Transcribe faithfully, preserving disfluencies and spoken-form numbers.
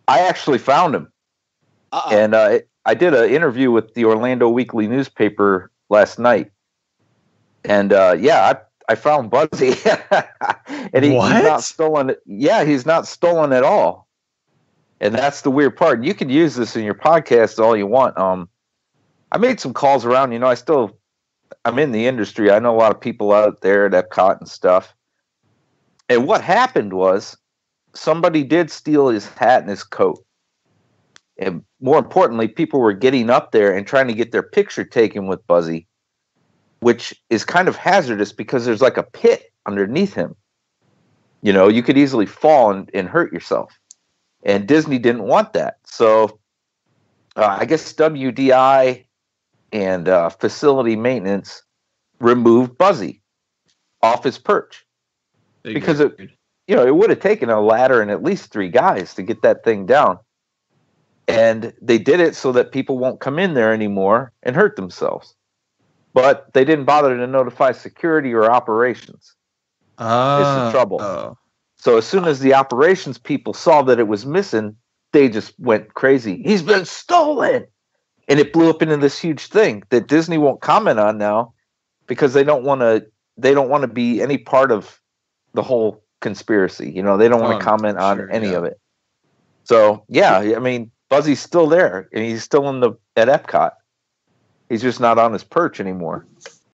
I actually found him. Uh-oh. And uh, I did an interview with the Orlando Weekly newspaper last night. And uh, yeah, I, I found Buzzy. And he, he's not What? stolen. Yeah, he's not stolen at all. And that's the weird part. You can use this in your podcast all you want. Um, I made some calls around. You know, I still, I'm in the industry. I know a lot of people out there at Epcot and stuff. And what happened was somebody did steal his hat and his coat. And more importantly, people were getting up there and trying to get their picture taken with Buzzy, which is kind of hazardous because there's like a pit underneath him. You know, you could easily fall and, and hurt yourself. And Disney didn't want that. So uh, I guess W D I and uh, facility maintenance removed Buzzy off his perch. Figured. Because it, you know, it would have taken a ladder and at least three guys to get that thing down. And they did it so that people won't come in there anymore and hurt themselves. But they didn't bother to notify security or operations. Oh. It's the trouble. Oh. So as soon as the operations people saw that it was missing, they just went crazy. He's been stolen! And it blew up into this huge thing that Disney won't comment on now because they don't want to they don't want to be any part of the whole conspiracy. You know, they don't want to Oh, comment on sure, any yeah. of it. So, yeah, I mean, Buzzy's still there and he's still in the at Epcot. He's just not on his perch anymore.